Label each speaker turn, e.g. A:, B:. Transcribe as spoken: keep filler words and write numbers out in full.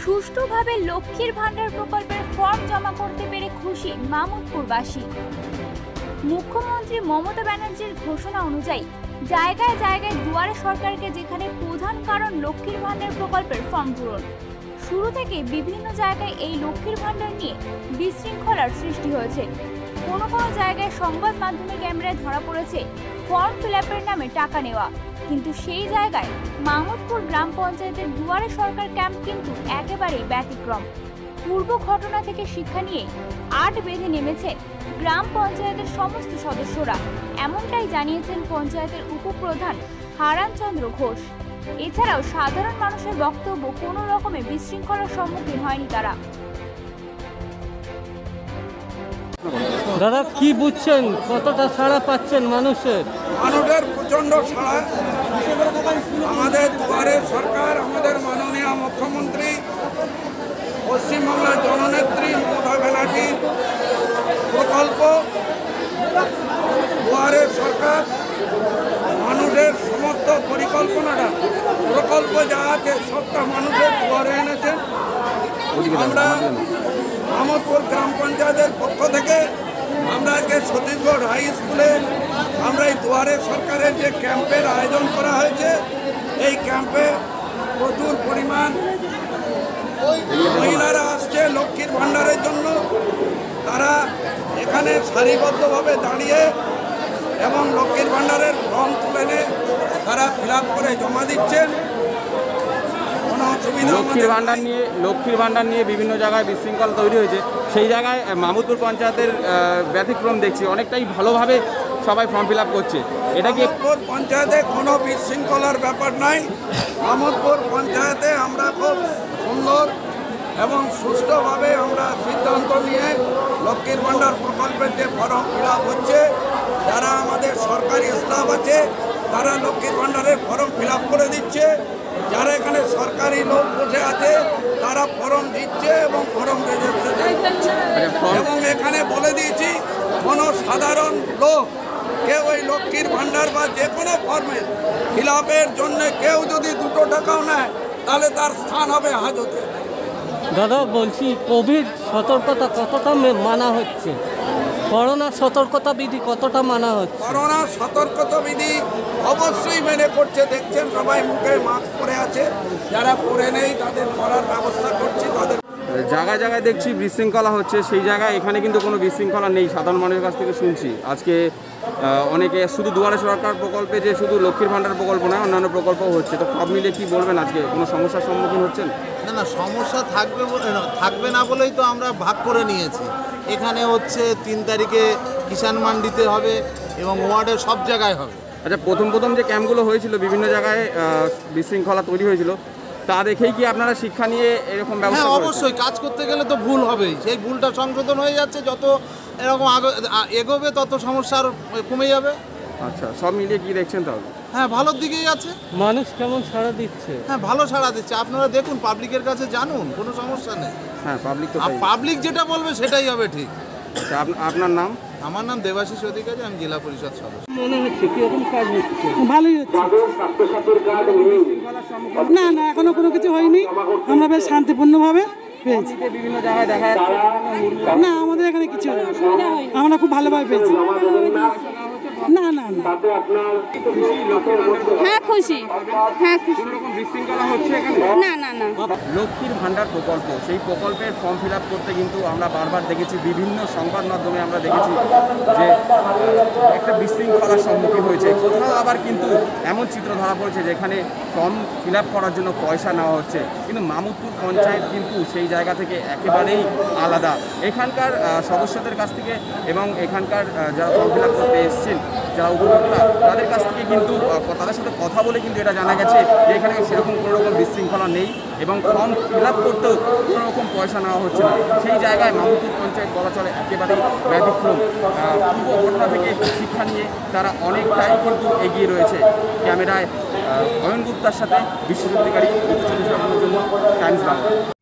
A: সুষ্ঠুভাবে লক্ষ্মীর ভান্ডার প্রকল্পের ফর্ম জমা করতে পেরে খুশি মামুদপুরবাসী। মুখ্যমন্ত্রী মমতা ব্যানার্জির ঘোষণা অনুযায়ী জায়গায় জায়গায় দুয়ারে সরকারকে, যেখানে প্রধান কারণ লক্ষ্মীর ভান্ডার প্রকল্পের ফর্ম পূরণ। শুরু থেকে বিভিন্ন জায়গায় এই লক্ষ্মীর ভান্ডার নিয়ে বিশৃঙ্খলার সৃষ্টি হয়েছে। কোনো কোনো জায়গায় সংবাদ মাধ্যমে ক্যামেরায় ধরা পড়েছে ফর্ম ফিল আপের নামে টাকা নেওয়া, কিন্তু সেই জায়গায় মামুদপুর গ্রাম পঞ্চায়েতের দুয়ারে সরকার ক্যাম্প কিন্তু একেবারেই ব্যতিক্রম। পূর্ব ঘটনা থেকে শিক্ষা নিয়ে আট বেঁধে নেমেছে গ্রাম পঞ্চায়েতের সমস্ত সদস্যরা, এমনটাই জানিয়েছেন পঞ্চায়েতের উপপ্রধান হারান চন্দ্র ঘোষ। এছাড়াও সাধারণ মানুষের বক্তব্য, কোনো রকমে বিশৃঙ্খলার সম্মুখীন হয়নি তারা।
B: দাদা কি বুঝছেন, কতটা সাড়া পাচ্ছেন মানুষের?
C: মানুষের প্রচন্ড সাড়া। আমাদের দুয়ারে সরকার, আমাদের মাননীয় মুখ্যমন্ত্রী, পশ্চিমবাংলার জননেত্রী মমতা ব্যানার্জির প্রকল্প দুয়ারে সরকার, মানুষের সমস্ত পরিকল্পনাটা, প্রকল্প যা আছে সবটা মানুষের দুয়ারে এনেছেন। আমরা মামুদপুর গ্রাম পঞ্চায়েতের পক্ষ থেকে আমরা আজকে সতীশগড় হাই স্কুলে আমরা এই দুয়ারে সরকারের যে ক্যাম্পের আয়োজন করা হয়েছে, এই ক্যাম্পে প্রচুর পরিমাণ মহিলারা আসছে লক্ষ্মীর ভাণ্ডারের জন্য। তারা এখানে সারিবদ্ধভাবে দাঁড়িয়ে এবং লক্ষ্মীর ভাণ্ডারের ফর্ম তুলে নিয়ে তারা ফিল আপ করে জমা দিচ্ছেন।
D: লক্ষ্মীর ভাণ্ডার নিয়ে লক্ষ্মীর ভাণ্ডার নিয়ে বিভিন্ন জায়গায় বিশৃঙ্খলা তৈরি হয়েছে, সেই জায়গায় মামুদপুর পঞ্চায়েতের ব্যতিক্রম দেখছি, অনেকটাই ভালোভাবে সবাই ফর্ম ফিল আপ করছে। এটা কি
C: পঞ্চায়েতে কোনো বিশৃঙ্খলার ব্যাপার নাই। মামুদপুর পঞ্চায়েতে আমরা খুব সুন্দর এবং সুষ্ঠুভাবে আমরা সিদ্ধান্ত নিয়ে লক্ষ্মীর ভাণ্ডার প্রকল্পের যে ফর্ম ফিল আপ হচ্ছে, যারা আমাদের সরকারি স্টাফ আছে তারা লক্ষ্মীর ভাণ্ডারের ফর্ম ফিল আপ করে দিচ্ছে। যারা এখানে সরকারি লোক বসে আছে তারা ফর্ম দিচ্ছে এবং ফর্ম রেজিস্ট্রেশন করছে। এবং এখানে বলে দিয়েছি, কোনো সাধারণ লোক কেউ ওই লক্ষ্মীর ভাণ্ডার বা যে কোনো ফর্মের ফিল আপের জন্য কেউ যদি দুটো টাকাও নেয় তাহলে তার স্থান হবে হাজতে।
B: দাদা বলছি, কোভিড সতর্কতা কতটা মানা হচ্ছে? করোনা সতর্কতা বিধি কতটা মানা হচ্ছে?
C: করোনা সতর্কতা বিধি অবশ্যই মেনে করছে। দেখছেন সবাই মুখে মাস্ক পরে আছে, যারা পরে নেই তাদের করার ব্যবস্থা করছি। তাদের
D: জায়গায় জায়গায় দেখছি বিশৃঙ্খলা হচ্ছে, সেই জায়গায় এখানে কিন্তু কোনো বিশৃঙ্খলা নেই। সাধারণ মানুষের কাছ থেকে শুনছি আজকে অনেকে শুধু দুয়ারে সরকার প্রকল্পে যে শুধু লক্ষ্মীর ভাণ্ডার প্রকল্প নয়, অন্যান্য প্রকল্পও হচ্ছে। তো সব মিলে কি বলবেন, আজকে কোনো সমস্যার সম্মুখীন হচ্ছেন?
E: না না, সমস্যা থাকবে থাকবে না বলেই তো আমরা ভাগ করে নিয়েছি। এখানে হচ্ছে তিন তারিখে কিষাণ মান্ডিতে হবে এবং ওয়ার্ডের সব জায়গায় হবে।
D: আচ্ছা, প্রথম প্রথম যে ক্যাম্পগুলো হয়েছিল বিভিন্ন জায়গায় বিশৃঙ্খলা তৈরি হয়েছিল, তা দেখেই কি আপনারা শিক্ষা নিয়ে এরকম ব্যবস্থা?
E: হ্যাঁ, অবশ্যই। কাজ করতে গেলে তো ভুল হবেই, সেই ভুলটা সংশোধন হয়ে যাচ্ছে। যত এরকম এগোবে তত সমস্যা আরও কমে যাবে।
D: আচ্ছা, সব মিলিয়ে কি দেখছেন তাহলে?
E: হ্যাঁ, ভালোর দিকেই আছে।
B: মানুষ কেমন সাড়া দিচ্ছে?
E: হ্যাঁ, ভালো সাড়া দিচ্ছে। আপনারা দেখুন, পাবলিকের কাছে জানুন, কোনো সমস্যা নেই।
D: হ্যাঁ, পাবলিক তো
E: পাবলিক যেটা বলবে সেটাই হবে ঠিক।
D: আচ্ছা, আপনার নাম?
E: আমার নাম দেবাশিস অধিকারী, আমি জেলা পরিষদ সদস্য।
B: মনে হচ্ছে কিরকম কাজ হচ্ছে?
F: ভালোই হচ্ছে। না না, এখনো কোনো কিছু হয়নি। আমরা বেশ শান্তিপূর্ণভাবে পেয়েছি।
D: বিভিন্ন জায়গায় দেখা যাচ্ছে
F: না, আমাদের এখানে কিছু হয়নি, আমরা খুব ভালোভাবে পেয়েছি। না না না,
A: হ্যাঁ খুশি, হ্যাঁ খুশি।
D: বিশৃঙ্খলা হচ্ছে এখানে?
A: না না না।
D: লক্ষ্মীর ভাণ্ডার প্রকল্প, সেই প্রকল্পের ফর্ম ফিল আপ করতে কিন্তু আমরা বারবার দেখেছি, বিভিন্ন সংবাদ মাধ্যমে আমরা দেখেছি যে একটা বিশৃঙ্খলার সম্মুখীন হয়েছে। কোথাও আবার কিন্তু এমন চিত্র ধরা পড়েছে যেখানে ফর্ম ফিল আপ করার জন্য পয়সা নেওয়া হচ্ছে, কিন্তু মামুদপুর পঞ্চায়েত কিন্তু সেই জায়গা থেকে একেবারেই আলাদা। এখানকার সদস্যদের কাছ থেকে এবং এখানকার যারা ফর্ম ফিল আপ করতে এসছেন, যারা উপভোক্তা, তাদের কাছ থেকে কিন্তু তাদের সাথে কথা বলে কিন্তু এটা জানা গেছে যে এখানে সেরকম কোনো রকম বিশৃঙ্খলা নেই এবং ফর্ম ফিল আপ করতেও কোনো রকম পয়সা নেওয়া হচ্ছে না। সেই জায়গায় মামুদপুর পঞ্চায়েত বলা চলে একেবারেই ব্যতিক্রম। পূর্ব ঘটনা থেকে শিক্ষা নিয়ে তারা অনেকটাই কিন্তু এগিয়ে রয়েছে। ক্যামেরায় অয়ন গুপ্তার সাথে বিশ্বজিৎ অধিকারী, উত্তর চব্বিশ পরগনার জন্য টাইমস বাংলা।